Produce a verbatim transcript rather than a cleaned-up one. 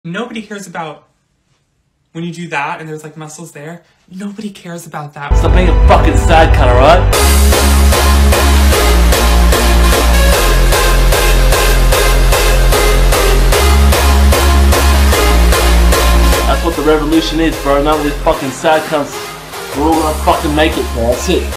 Nobody cares about when you do that and there's like muscles there. Nobody cares about that. Stop being a fucking sad cunt, alright? That's what the revolution is, bro. None of these fucking sad cunts. We're all gonna fucking make it, bro. That's it.